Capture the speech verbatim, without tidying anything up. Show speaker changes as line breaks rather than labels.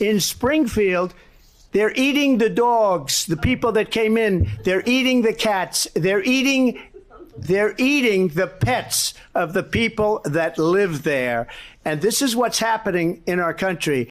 in Springfield, they're eating the dogs, the people that came in. They're eating the cats. They're eating, they're eating the pets of the people that live there. And this is what's happening in our country.